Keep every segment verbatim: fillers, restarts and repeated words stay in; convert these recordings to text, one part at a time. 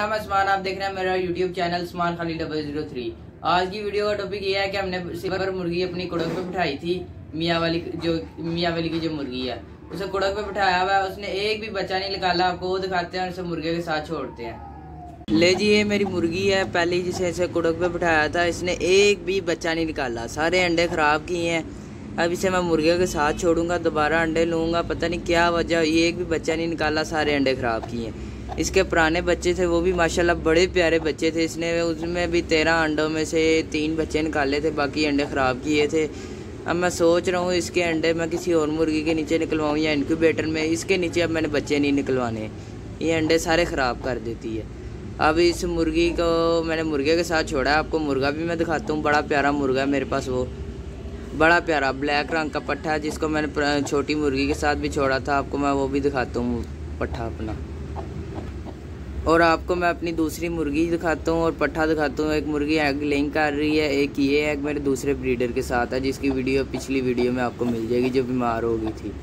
नाम है उस्मान, आप देख रहे हैं मेरा यूट्यूब चैनल उस्मान खाली डबल जीरो थ्री। आज की वीडियो का टॉपिक ये है कि हमने सिल्वर मुर्गी अपनी कुड़क पे बिठाई थी। मियाँ वाली जो मियाँ वाली की जो मुर्गी है उसे कुड़क पे बिठाया हुआ है, उसने एक भी बच्चा नहीं निकाला। आपको वो दिखाते हैं और उसे मुर्गे के साथ छोड़ते हैं। ले जी, ये मेरी मुर्गी है, पहले जिसे इसे कुड़क पे बिठाया था इसने एक भी बच्चा नहीं निकाला, सारे अंडे ख़राब किए हैं। अब इसे मैं मुर्गे के साथ छोड़ूंगा, दोबारा अंडे लूँगा, पता नहीं क्या वजह, ये एक भी बच्चा नहीं निकाला, सारे अंडे ख़राब किए हैं। इसके पुराने बच्चे थे वो भी माशाल्लाह बड़े प्यारे बच्चे थे, इसने उसमें भी तेरह अंडों में से तीन बच्चे निकाले थे, बाकी अंडे ख़राब किए थे। अब मैं सोच रहा हूँ इसके अंडे मैं किसी और मुर्गी के नीचे निकलवाऊँ या इनक्यूबेटर में। इसके नीचे अब मैंने बच्चे नहीं निकलवाने, ये अंडे सारे ख़राब कर देती है। अब इस मुर्गी को मैंने मुर्गे के साथ छोड़ा है। आपको मुर्गा भी मैं दिखाता हूँ, बड़ा प्यारा मुर्गा है मेरे पास, वो बड़ा प्यारा ब्लैक रंग का पट्ठा है जिसको मैंने छोटी मुर्गी के साथ भी छोड़ा था। आपको मैं वो भी दिखाता हूँ पट्ठा अपना, और आपको मैं अपनी दूसरी मुर्गी दिखाता हूँ और पट्ठा दिखाता हूँ। एक मुर्गी एग लेइंग कर रही है, एक ये एग मेरे दूसरे ब्रीडर के साथ है जिसकी वीडियो पिछली वीडियो में आपको मिल जाएगी, जो बीमार हो गई थी।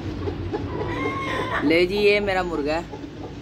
ले जी, ये मेरा मुर्गा है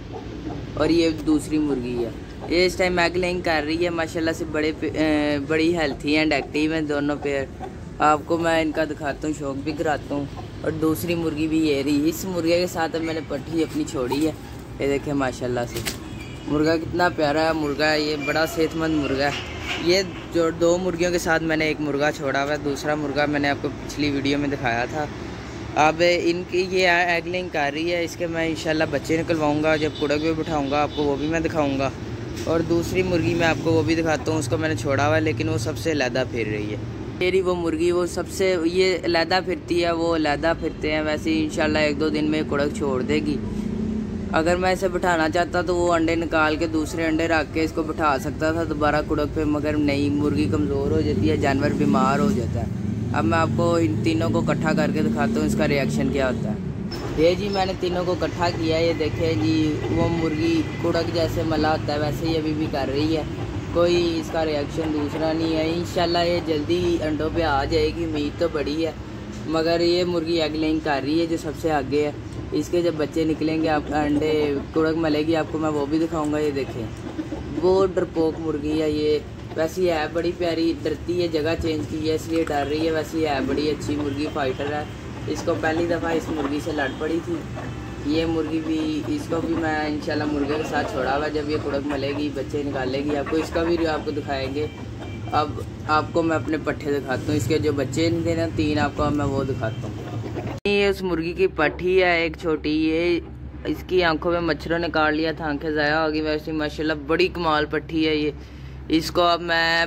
और ये दूसरी मुर्गी है, ये इस टाइम एग लेइंग कर रही है। माशाल्लाह से बड़े बड़ी हेल्थी एंड एक्टिव हैं दोनों पेयर। आपको मैं इनका दिखाता हूँ, शौक भी कराता हूँ। और दूसरी मुर्गी भी ये रही, इस मुर्गे के साथ अब मैंने पट्टी अपनी छोड़ी है। ये देखें माशाल्लाह से मुर्गा कितना प्यारा है मुर्गा है, ये बड़ा सेहतमंद मुर्गा है। ये जो दो मुर्गियों के साथ मैंने एक मुर्गा छोड़ा हुआ है, दूसरा मुर्गा मैंने आपको पिछली वीडियो में दिखाया था। अब इनकी ये एग लेइंग कर रही है, इसके मैं इंशाल्लाह बच्चे निकलवाऊँगा, जब कुड़क पे बिठाऊँगा आपको वो भी मैं दिखाऊँगा। और दूसरी मुर्गी मैं आपको वो भी दिखाता हूँ, उसको मैंने छोड़ा हुआ है लेकिन वो सबसे अलहदा फिर रही है। मेरी वो मुर्गी वो सबसे ये अलहदा फिरती है, वो अलहदा फिरते हैं। वैसे ही इंशाल्लाह एक दो दिन में कुड़क छोड़ देगी। अगर मैं इसे बिठाना चाहता तो वो अंडे निकाल के दूसरे अंडे रख के इसको बिठा सकता था दोबारा कुड़क पे, मगर नहीं, मुर्गी कमज़ोर हो जाती है, जानवर बीमार हो जाता है। अब मैं आपको इन तीनों को इकट्ठा करके दिखाता हूँ इसका रिएक्शन क्या होता है। ये जी मैंने तीनों को इकट्ठा किया, ये देखें जी, वो मुर्गी कुड़क जैसे मला होता है वैसे ही अभी भी कर रही है, कोई इसका रिएक्शन दूसरा नहीं है। इंशाल्लाह ये जल्दी अंडों पे आ जाएगी, उम्मीद तो बड़ी है। मगर ये मुर्गी एग लेइंग कर रही है जो सबसे आगे है, इसके जब बच्चे निकलेंगे आप अंडे कुड़क मलेगी, आपको मैं वो भी दिखाऊंगा। ये देखें वो डरपोक मुर्गी है, ये वैसे है बड़ी प्यारी, डरती है, जगह चेंज की है इसलिए डर रही है। वैसे है बड़ी अच्छी मुर्गी, फाइटर है। इसको पहली दफ़ा इस मुर्गी से लड़ पड़ी थी ये मुर्गी भी, इसको भी मैं इंशाल्लाह मुर्गे के साथ छोड़ा हुआ, जब ये कुड़क मलेगी बच्चे निकालेगी आपको इसका भी आपको दिखाएंगे। अब आपको मैं अपने पट्ठे दिखाता हूँ, इसके जो बच्चे देना तीन आपको मैं वो दिखाता हूँ। ये उस मुर्गी की पट्टी है एक छोटी, ये इसकी आंखों में मच्छरों ने काट लिया था, आंखें ज़ाया हो गई। वैसे माशाल्लाह बड़ी कमाल पट्टी है ये। इसको अब मैं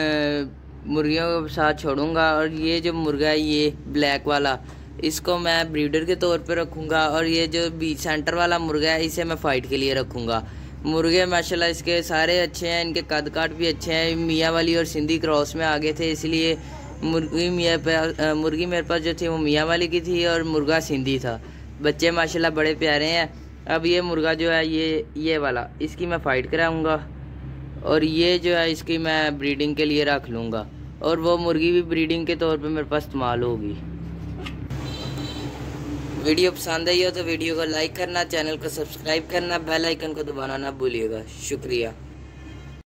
मुर्गियों के साथ छोड़ूंगा। और ये जो मुर्गा है ये ब्लैक वाला, इसको मैं ब्रीडर के तौर पे रखूँगा। और ये जो बीच सेंटर वाला मुर्गा है इसे मैं फ़ाइट के लिए रखूँगा। मुर्गे माशाल्लाह इसके सारे अच्छे हैं, इनके कद काट भी अच्छे हैं। मियाँ वाली और सिंधी क्रॉस में आगे थे, इसलिए मुर्गी मियाँ पे मुर्गी मेरे पास जो थी वो मियाँ वाली की थी और मुर्गा सिंधी था। बच्चे माशाल्लाह बड़े प्यारे हैं। अब ये मुर्गा जो है ये ये वाला, इसकी मैं फ़ाइट कराऊँगा और ये जो है इसकी मैं ब्रीडिंग के लिए रख लूँगा। और वो मुर्गी भी ब्रीडिंग के तौर पे मेरे पास इस्तेमाल होगी। वीडियो पसंद आई हो तो वीडियो को लाइक करना, चैनल को सब्सक्राइब करना, बेल आइकन को दबाना ना भूलिएगा। शुक्रिया।